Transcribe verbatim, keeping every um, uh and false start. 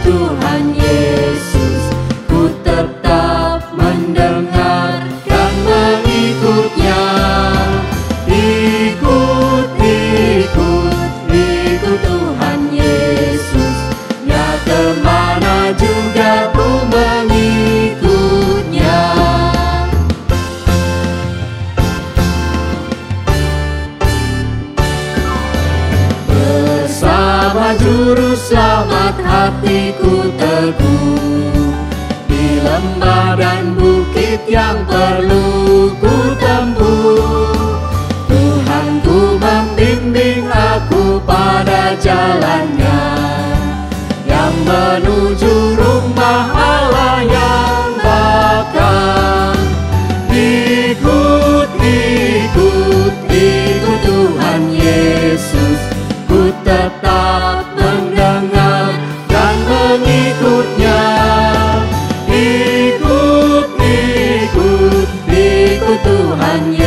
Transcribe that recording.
Tuhan Yesus, ku tetap mendengar dan mengikutnya. Ikut, ikut, ikut Tuhan Yesus, ya kemana juga ku mengikutnya. Bersama Juru Selamat hatiku teguh, di lembah dan bukit yang perlu ku tempuh. Tuhanku membimbing aku pada jalannya, yang menuju rumah Allah yang bakal. Ikut, ikut, ikut Tuhan Yesus, ku tetap mendengar dan mengikutnya. Ikut, ikut, ikut Tuhan Yesus.